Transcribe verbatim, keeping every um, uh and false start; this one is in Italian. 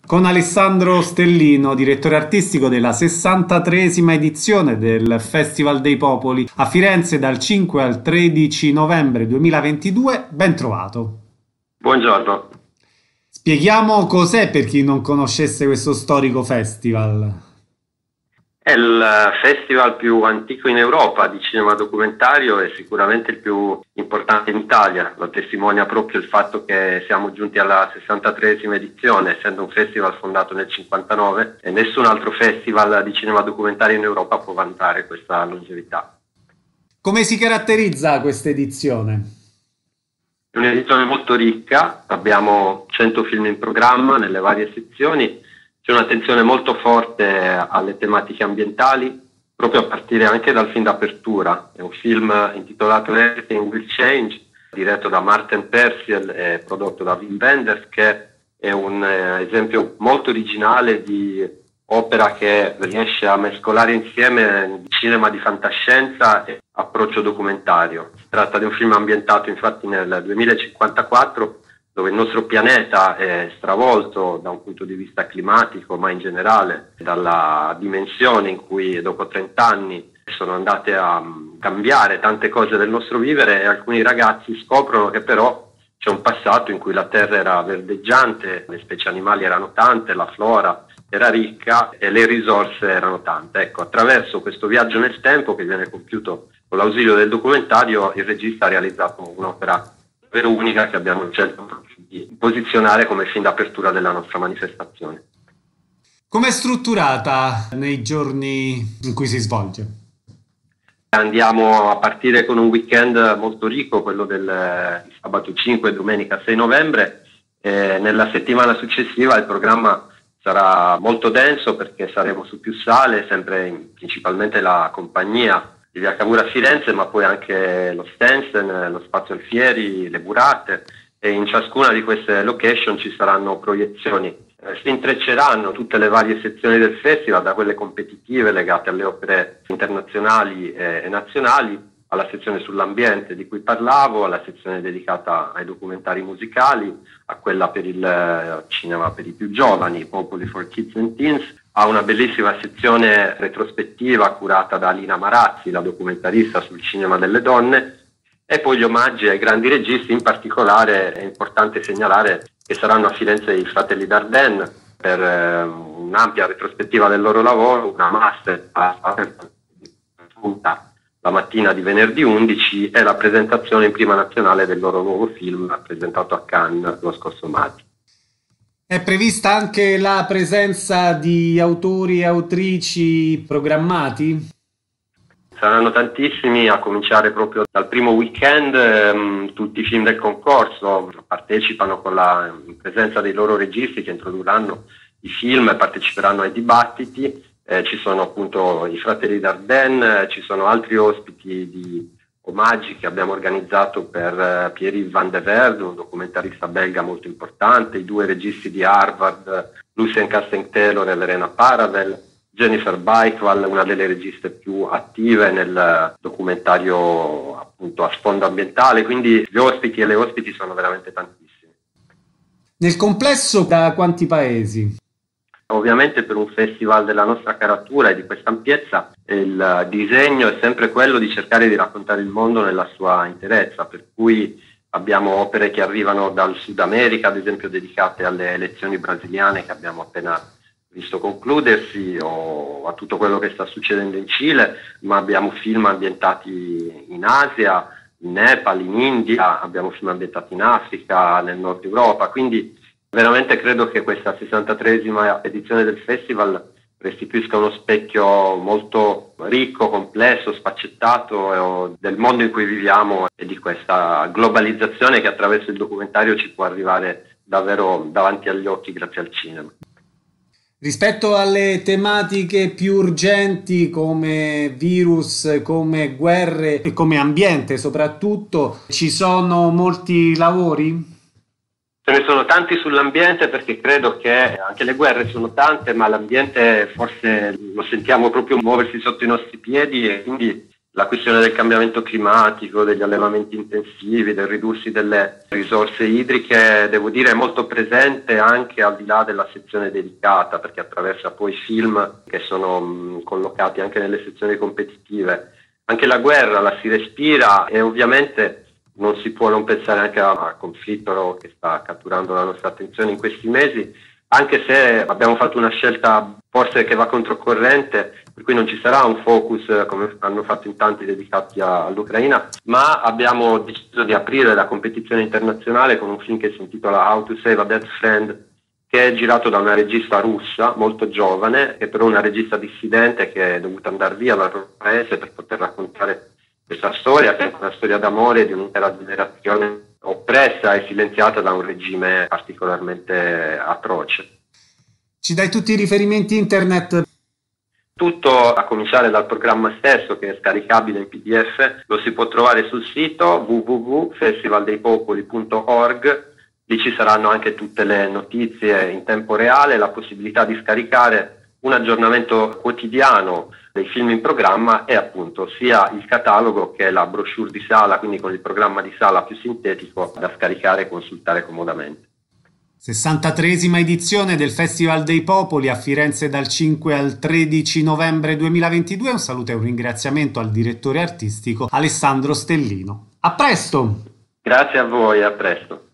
con Alessandro Stellino, direttore artistico della sessantatreesima edizione del Festival dei Popoli a Firenze dal cinque al tredici novembre duemilaventidue. Ben trovato. Buongiorno. Spieghiamo cos'è per chi non conoscesse questo storico festival. È il festival più antico in Europa di cinema documentario e sicuramente il più importante in Italia. Lo testimonia proprio il fatto che siamo giunti alla sessantatreesima edizione, essendo un festival fondato nel cinquantanove, e nessun altro festival di cinema documentario in Europa può vantare questa longevità. Come si caratterizza questa edizione? È un'edizione molto ricca, abbiamo cento film in programma nelle varie sezioni. C'è un'attenzione molto forte alle tematiche ambientali, proprio a partire anche dal film d'apertura. È un film intitolato Everything Will Change, diretto da Martin Percival e prodotto da Wim Wenders, che è un eh, esempio molto originale di opera che riesce a mescolare insieme cinema di fantascienza e approccio documentario. Si tratta di un film ambientato infatti nel duemilacinquantaquattro, dove il nostro pianeta è stravolto da un punto di vista climatico, ma in generale dalla dimensione in cui dopo trenta anni sono andate a cambiare tante cose del nostro vivere, e alcuni ragazzi scoprono che però c'è un passato in cui la Terra era verdeggiante, le specie animali erano tante, la flora era ricca e le risorse erano tante. Ecco, attraverso questo viaggio nel tempo che viene compiuto con l'ausilio del documentario, il regista ha realizzato un'opera davvero unica che abbiamo scelto di posizionare come film d'apertura della nostra manifestazione. Come è strutturata nei giorni in cui si svolge? Andiamo a partire con un weekend molto ricco, quello del eh, sabato cinque e domenica sei novembre. E nella settimana successiva il programma sarà molto denso perché saremo su più sale, sempre in, principalmente la compagnia di Via Cavour a Firenze, ma poi anche lo Stensen, lo Spazio Alfieri, le Burate, e in ciascuna di queste location ci saranno proiezioni. Eh, si intrecceranno tutte le varie sezioni del festival, da quelle competitive legate alle opere internazionali e, e nazionali, alla sezione sull'ambiente di cui parlavo, alla sezione dedicata ai documentari musicali, a quella per il eh, cinema per i più giovani, Popoli for Kids and Teens, ha una bellissima sezione retrospettiva curata da Alina Marazzi, la documentarista sul cinema delle donne, e poi gli omaggi ai grandi registi. In particolare è importante segnalare che saranno a Firenze i fratelli Dardenne per eh, un'ampia retrospettiva del loro lavoro, una master la mattina di venerdì undici e la presentazione in prima nazionale del loro nuovo film presentato a Cannes lo scorso maggio. È prevista anche la presenza di autori e autrici programmati? Saranno tantissimi, a cominciare proprio dal primo weekend. Ehm, tutti i film del concorso partecipano con la presenza dei loro registi che introdurranno i film e parteciperanno ai dibattiti. Eh, ci sono appunto i fratelli Dardenne, ci sono altri ospiti di omaggi che abbiamo organizzato per uh, Pierre-Yves Van de Verde, un documentarista belga molto importante, i due registi di Harvard, Lucien Casteng-Taylor e Verena Paravel, Jennifer Beichwald, una delle registe più attive nel documentario appunto a sfondo ambientale, quindi gli ospiti e le ospiti sono veramente tantissimi. Nel complesso da quanti paesi? Ovviamente per un festival della nostra caratura e di questa ampiezza il disegno è sempre quello di cercare di raccontare il mondo nella sua interezza, per cui abbiamo opere che arrivano dal Sud America, ad esempio dedicate alle elezioni brasiliane che abbiamo appena visto concludersi, o a tutto quello che sta succedendo in Cile, ma abbiamo film ambientati in Asia, in Nepal, in India, abbiamo film ambientati in Africa, nel Nord Europa, quindi veramente credo che questa sessantatreesima edizione del festival restituisca uno specchio molto ricco, complesso, sfaccettato eh, del mondo in cui viviamo e di questa globalizzazione che attraverso il documentario ci può arrivare davvero davanti agli occhi grazie al cinema. Rispetto alle tematiche più urgenti come virus, come guerre e come ambiente soprattutto, ci sono molti lavori? Ce ne sono tanti sull'ambiente, perché credo che anche le guerre sono tante, ma l'ambiente forse lo sentiamo proprio muoversi sotto i nostri piedi, e quindi La questione del cambiamento climatico, degli allevamenti intensivi, del ridursi delle risorse idriche, devo dire, è molto presente anche al di là della sezione dedicata, perché attraversa poi film che sono mh, collocati anche nelle sezioni competitive. Anche la guerra la si respira e ovviamente non si può non pensare anche al conflitto che sta catturando la nostra attenzione in questi mesi, anche se abbiamo fatto una scelta forse che va controcorrente, per cui non ci sarà un focus come hanno fatto in tanti dedicati a, all'Ucraina, ma abbiamo deciso di aprire la competizione internazionale con un film che si intitola How to Save a Dead Friend, che è girato da una regista russa molto giovane, che però è una regista dissidente che è dovuta andare via dal proprio paese per poter raccontare questa storia, che è una storia d'amore di un'intera generazione oppressa e silenziata da un regime particolarmente atroce. Ci dai tutti i riferimenti internet? Tutto, a cominciare dal programma stesso, che è scaricabile in P D F, lo si può trovare sul sito w w w punto festival dei popoli punto org. Lì ci saranno anche tutte le notizie in tempo reale, la possibilità di scaricare un aggiornamento quotidiano dei film in programma e appunto sia il catalogo che la brochure di sala, quindi con il programma di sala più sintetico da scaricare e consultare comodamente. sessantatreesima edizione del Festival dei Popoli a Firenze dal cinque al tredici novembre duemilaventidue. Un saluto e un ringraziamento al direttore artistico Alessandro Stellino. A presto! Grazie a voi, a presto.